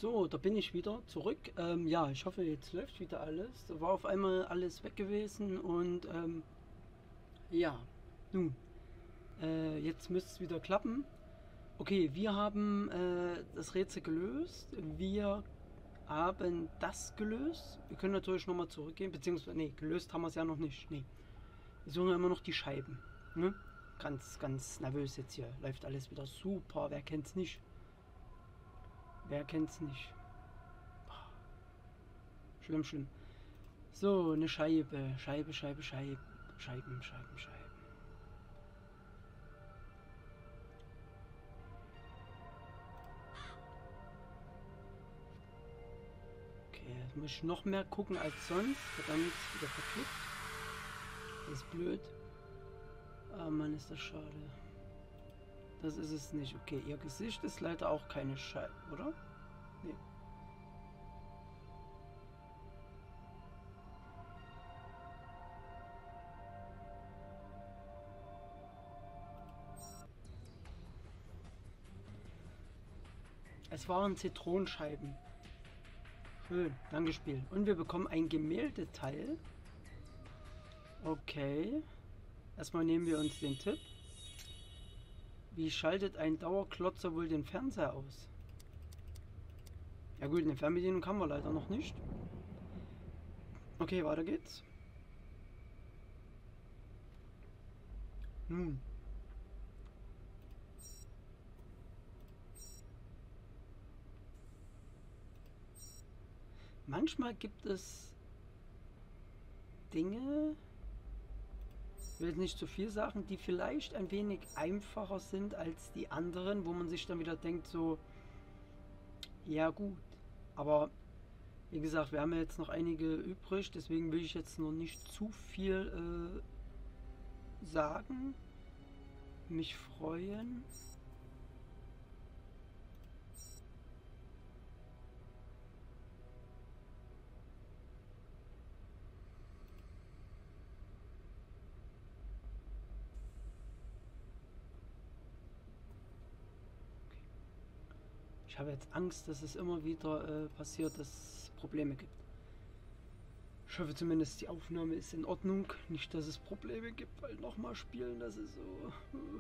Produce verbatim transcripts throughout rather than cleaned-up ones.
So, da bin ich wieder zurück. Ähm, ja, ich hoffe, jetzt läuft wieder alles. Da war auf einmal alles weg gewesen und ähm, ja, nun, äh, jetzt müsste es wieder klappen. Okay, wir haben äh, das Rätsel gelöst. Wir haben das gelöst. Wir können natürlich nochmal zurückgehen, beziehungsweise, nee, gelöst haben wir es ja noch nicht. Nee, wir suchen immer noch die Scheiben. Ne? Ganz, ganz nervös jetzt hier. Läuft alles wieder super. Wer kennt's nicht? Wer kennt's nicht? Schlimm, schlimm. So, eine Scheibe. Scheibe, Scheibe, Scheibe. Scheiben, Scheiben, Scheiben. Okay, jetzt muss ich noch mehr gucken als sonst. Verdammt, wieder verklickt. Das ist blöd. Ah, Mann, ist das schade. Das ist es nicht. Okay, ihr Gesicht ist leider auch keine Scheibe, oder? Nee. Es waren Zitronenscheiben. Schön, danke Spiel. Und wir bekommen ein Gemäldeteil. Okay. Erstmal nehmen wir uns den Tipp. Wie schaltet ein Dauerklotzer wohl den Fernseher aus? Ja gut, eine Fernbedienung haben wir leider noch nicht. Okay, weiter geht's. Nun. Manchmal gibt es Dinge, ich will jetzt nicht zu viel sagen, die vielleicht ein wenig einfacher sind als die anderen, wo man sich dann wieder denkt so, ja gut, aber wie gesagt, wir haben ja jetzt noch einige übrig, deswegen will ich jetzt noch nicht zu viel äh, sagen, mich freuen. Ich habe jetzt Angst, dass es immer wieder äh, passiert, dass es Probleme gibt. Ich hoffe zumindest, die Aufnahme ist in Ordnung. Nicht, dass es Probleme gibt, weil nochmal spielen, das ist so...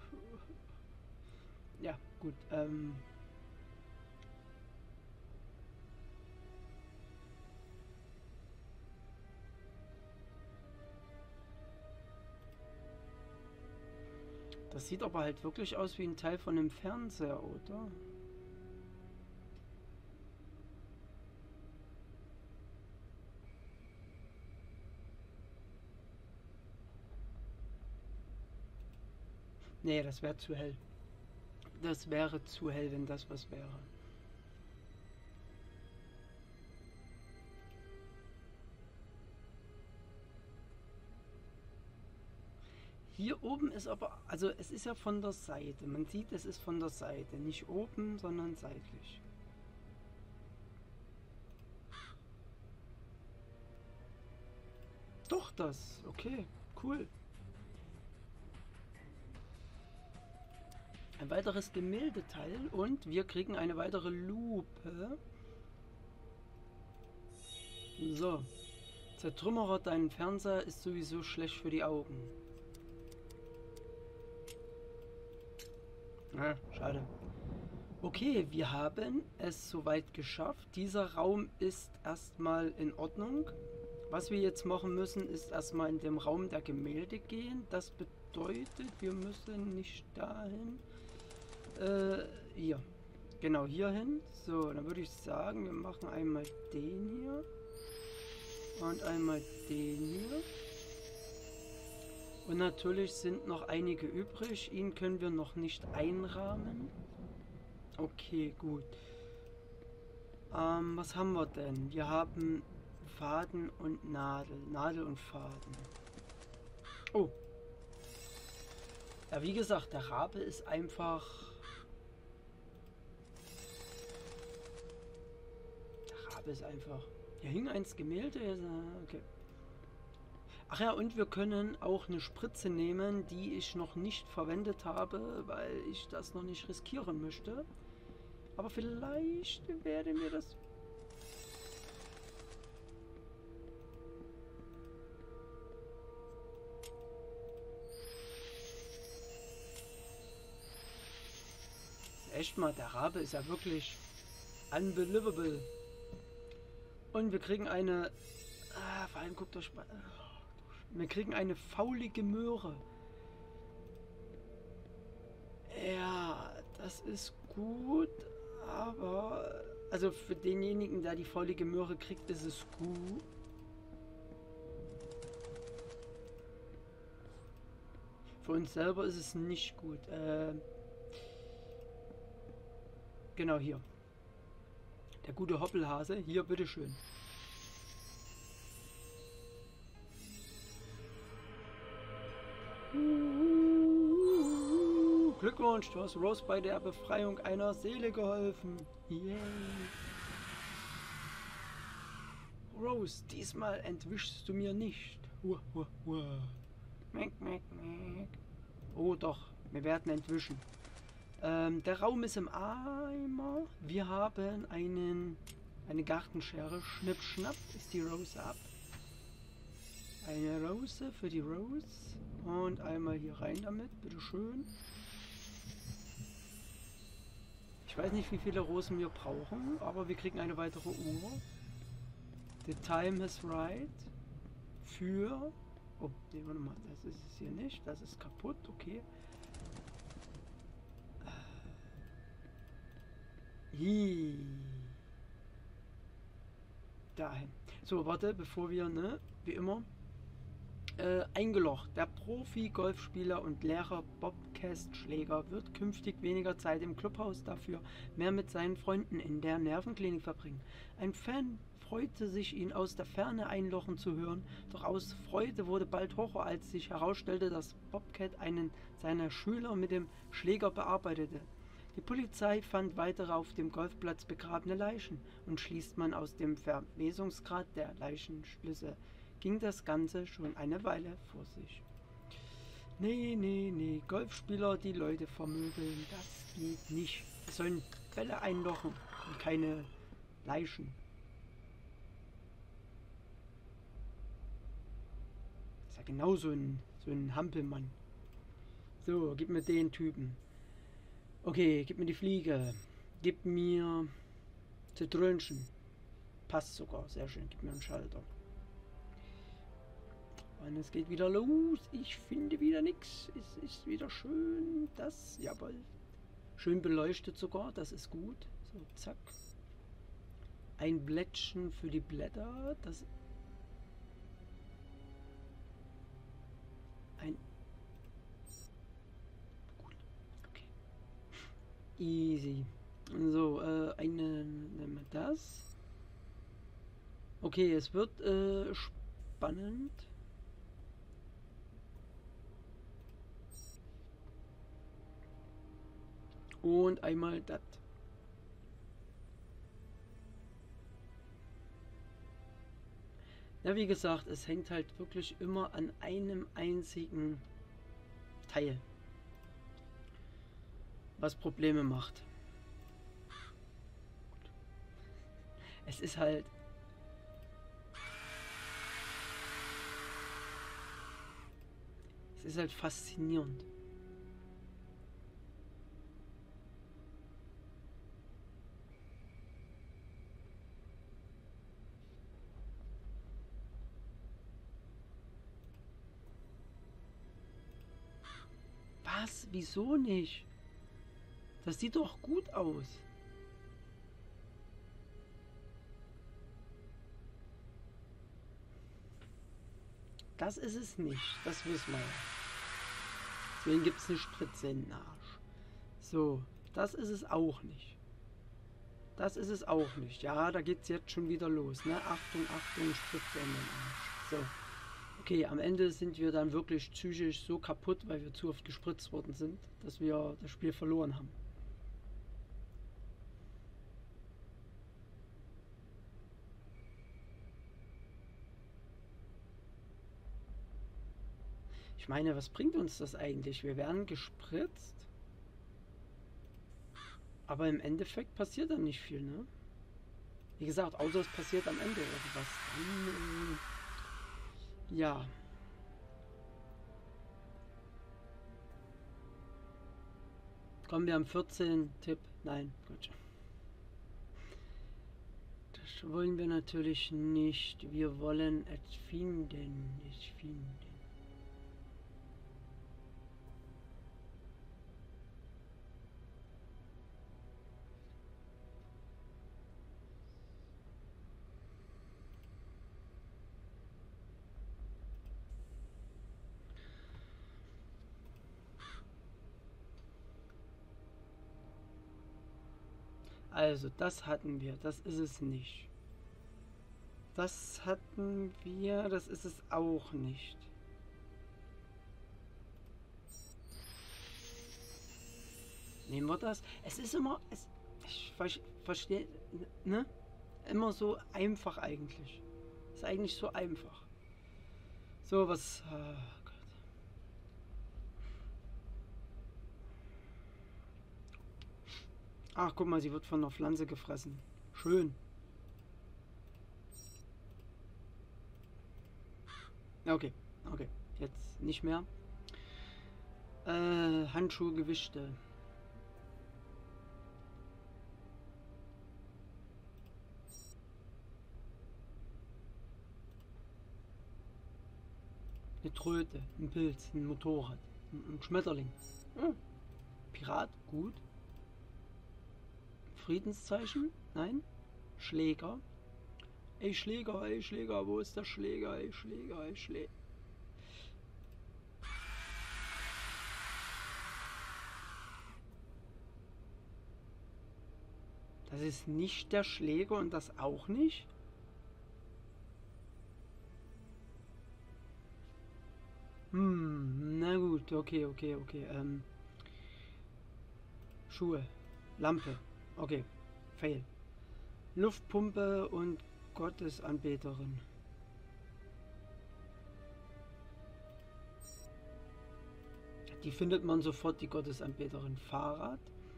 Ja, gut. Ähm das sieht aber halt wirklich aus wie ein Teil von einem Fernseher, oder? Nee, das wäre zu hell. Das wäre zu hell, wenn das was wäre. Hier oben ist aber, also es ist ja von der Seite. Man sieht, es ist von der Seite. Nicht oben, sondern seitlich. Doch das. Okay, cool. Ein weiteres Gemäldeteil und wir kriegen eine weitere Lupe. So. Zertrümmerer deinen Fernseher ist sowieso schlecht für die Augen. Ah, schade. Okay, wir haben es soweit geschafft. Dieser Raum ist erstmal in Ordnung. Was wir jetzt machen müssen, ist erstmal in dem Raum der Gemälde gehen. Das bedeutet, wir müssen nicht dahin. Äh, hier. Genau, hier hin. So, dann würde ich sagen, wir machen einmal den hier. Und einmal den hier. Und natürlich sind noch einige übrig. Ihn können wir noch nicht einrahmen. Okay, gut. Ähm, was haben wir denn? Wir haben Faden und Nadel. Nadel und Faden. Oh. Ja, wie gesagt, der Rabe ist einfach... Der Rabe ist einfach... Hier hing eins Gemälde. Okay. Ach ja, und wir können auch eine Spritze nehmen, die ich noch nicht verwendet habe, weil ich das noch nicht riskieren möchte. Aber vielleicht werden wir das... Echt mal, der Rabe ist ja wirklich unbelievable. Und wir kriegen eine... Ah, vor allem guckt euch mal... Wir kriegen eine faulige Möhre. Ja, das ist gut, aber... Also für denjenigen, der die faulige Möhre kriegt, ist es gut. Für uns selber ist es nicht gut. Äh, genau hier. Der gute Hoppelhase. Hier, bitteschön. Glückwunsch, du hast Rose bei der Befreiung einer Seele geholfen. Yay. Rose, diesmal entwischst du mir nicht. Hua, hua, hua. Meck, meck, meck. Oh doch, wir werden entwischen. Ähm, der Raum ist im Eimer. Wir haben einen, eine Gartenschere. Schnipp, schnapp, ist die Rose ab. Eine Rose für die Rose. Und einmal hier rein damit, bitteschön. Ich weiß nicht, wie viele Rosen wir brauchen, aber wir kriegen eine weitere Uhr. The time is right. Für... Oh, nee, warte mal, das ist es hier nicht. Das ist kaputt, okay. Hi. Dahin. So, warte, bevor wir, ne, wie immer, äh, eingelocht. Der Profi-Golfspieler und Lehrer Bob Kästschläger wird künftig weniger Zeit im Clubhaus, dafür mehr mit seinen Freunden in der Nervenklinik verbringen. Ein Fan freute sich, ihn aus der Ferne einlochen zu hören, doch aus Freude wurde bald Horror, als sich herausstellte, dass Bobcat einen seiner Schüler mit dem Schläger bearbeitete. Die Polizei fand weitere auf dem Golfplatz begrabene Leichen und schließt man aus dem Verwesungsgrad der Leichenschlüsse, ging das Ganze schon eine Weile vor sich. Nee, nee, nee, Golfspieler, die Leute vermöbeln, das geht nicht. Wir sollen Bälle einlochen und keine Leichen. Das ist ja genau so ein, so ein Hampelmann. So, gib mir den Typen. Okay, gib mir die Fliege. Gib mir Zitrönchen. Passt sogar, sehr schön. Gib mir einen Schalter. Und es geht wieder los. Ich finde wieder nichts. Es ist wieder schön. Das, jawohl. Schön beleuchtet sogar. Das ist gut. So, zack. Ein Blättchen für die Blätter. Das. Ein. Gut. Okay. Easy. So, äh, eine. Nehmen wir das. Okay, es wird äh, spannend. Und einmal das. Ja, wie gesagt, es hängt halt wirklich immer an einem einzigen Teil, was Probleme macht. Es ist halt... Es ist halt faszinierend. Was? Wieso nicht? Das sieht doch gut aus. Das ist es nicht. Das wissen wir ja. Deswegen gibt es eine Spritze in den Arsch. So, das ist es auch nicht. Das ist es auch nicht. Ja, da geht es jetzt schon wieder los. Ne? Achtung, Achtung, Spritze in den Arsch. So. Okay, am Ende sind wir dann wirklich psychisch so kaputt, weil wir zu oft gespritzt worden sind, dass wir das Spiel verloren haben. Ich meine, was bringt uns das eigentlich? Wir werden gespritzt, Aber im Endeffekt passiert dann nicht viel, ne? Wie gesagt, außer es passiert am Ende irgendwas. Dann, äh, ja. Kommen wir am vierzehn Tipp. Nein, Quatsch. Das wollen wir natürlich nicht. Wir wollen es finden. Es finden. Also, das hatten wir. Das ist es nicht. Das hatten wir. Das ist es auch nicht. Nehmen wir das. Es ist immer. Es, ich verstehe. Ne? Immer so einfach eigentlich. Ist eigentlich so einfach. So, was. Oh Gott. Ach, guck mal, sie wird von einer Pflanze gefressen. Schön. Okay, okay. Jetzt nicht mehr. Äh, Handschuhe, Gewichte. Eine Tröte, ein Pilz, ein Motorrad, ein, ein Schmetterling. Hm. Pirat, gut. Friedenszeichen? Nein. Schläger. Ey Schläger, ey Schläger, wo ist der Schläger? Ey Schläger, ey Schläger. Das ist nicht der Schläger und das auch nicht? Hm, na gut, okay, okay, okay. Ähm, Schuhe, Lampe, okay, fail. Luftpumpe und Gottesanbeterin. Die findet man sofort, die Gottesanbeterin. Fahrrad,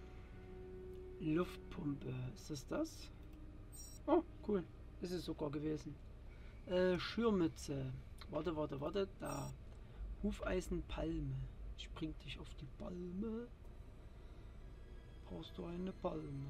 Luftpumpe, ist das das? Oh, cool, ist es sogar gewesen. Äh, Schürmütze, warte, warte, warte, da. Hufeisen, Palme. Ich bring dich auf die Palme. Brauchst du eine Palme?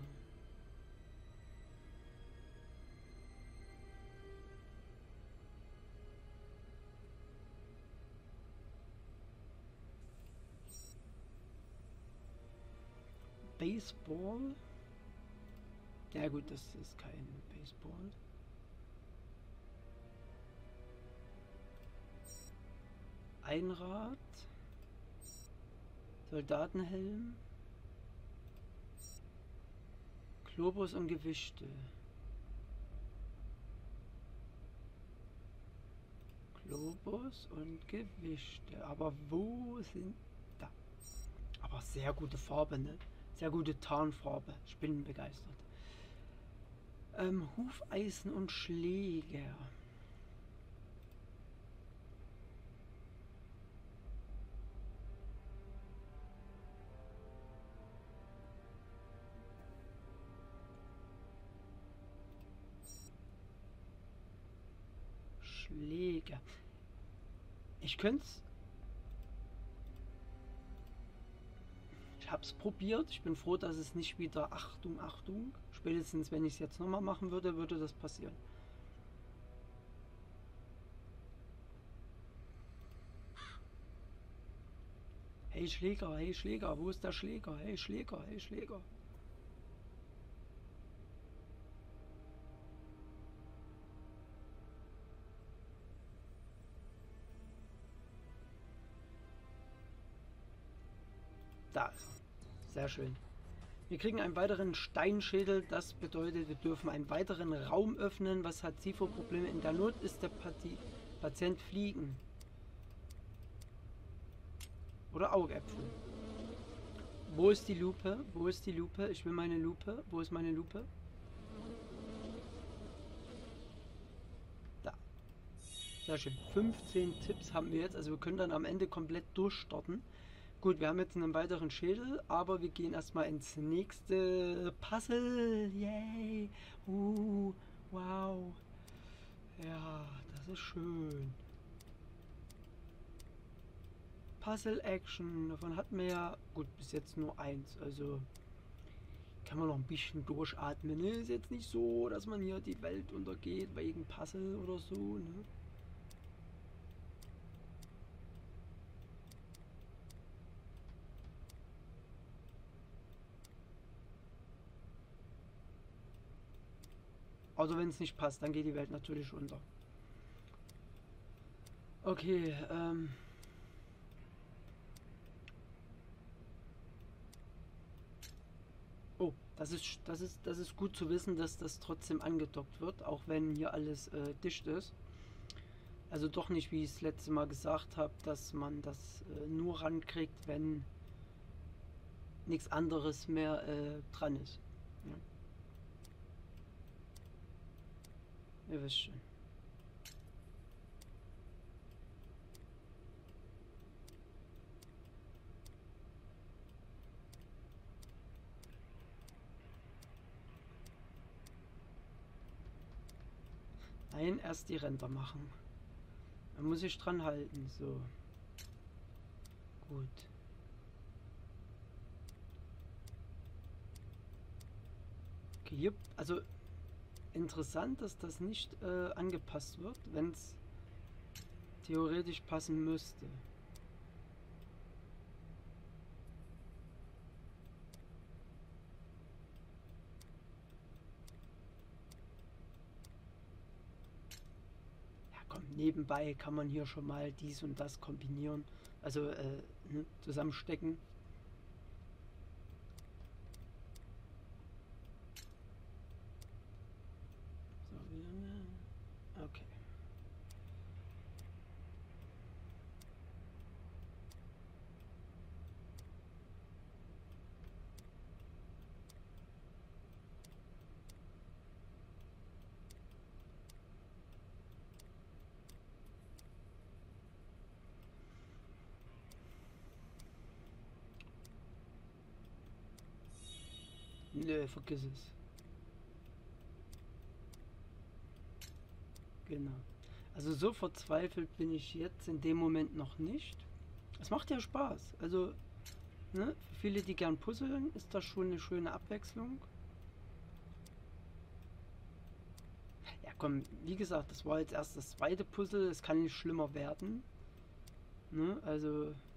Baseball? Ja gut, das ist kein Baseball. Einrad. Soldatenhelm. Globus und Gewichte. Globus und Gewichte. Aber wo sind da? Aber sehr gute Farbe, ne? Sehr gute Tarnfarbe. Ich bin begeistert. Ähm, Hufeisen und Schläger. Schläger. Ich könnte es. Ich habe es probiert. Ich bin froh, dass es nicht wieder. Achtung, Achtung. Spätestens, wenn ich es jetzt nochmal machen würde, würde das passieren. Hey Schläger, hey Schläger, wo ist der Schläger? Hey Schläger, hey Schläger. Da ist er. Sehr schön. Wir kriegen einen weiteren Steinschädel. Das bedeutet, wir dürfen einen weiteren Raum öffnen. Was hat sie für Probleme? In der Not ist der Pati Patient Fliegen. Oder Augäpfel. Wo ist die Lupe? Wo ist die Lupe? Ich will meine Lupe. Wo ist meine Lupe? Da. Sehr schön. fünfzehn Tipps haben wir jetzt. Also wir können dann am Ende komplett durchstarten. Gut, wir haben jetzt einen weiteren Schädel, aber wir gehen erstmal ins nächste Puzzle. Yay! Uh, wow. Ja, das ist schön. Puzzle Action, davon hatten wir ja, gut, bis jetzt nur eins, also kann man noch ein bisschen durchatmen. Ne? Ist jetzt nicht so, dass man hier die Welt untergeht wegen Puzzle oder so. Ne? Also wenn es nicht passt, dann geht die Welt natürlich unter. Okay, ähm... Oh, das ist, das, ist, das ist gut zu wissen, dass das trotzdem angedockt wird, auch wenn hier alles äh, dicht ist. Also doch nicht, wie ich es letzte Mal gesagt habe, dass man das äh, nur rankriegt, wenn nichts anderes mehr äh, dran ist. Ja. Ihr wisst schon. Nein, erst die Ränder machen. Da muss ich dran halten, so. Gut. Okay, hier, also interessant, dass das nicht äh, angepasst wird, wenn es theoretisch passen müsste. Ja, komm, nebenbei kann man hier schon mal dies und das kombinieren, also äh, ne, zusammenstecken. So, wie lange? Okay. Nö, vergiss es. Genau. Also so verzweifelt bin ich jetzt in dem Moment noch nicht. Es macht ja Spaß. Also, ne, für viele, die gern puzzeln, ist das schon eine schöne Abwechslung. Ja, komm, wie gesagt, das war jetzt erst das zweite Puzzle. Es kann nicht schlimmer werden. Ne? Also,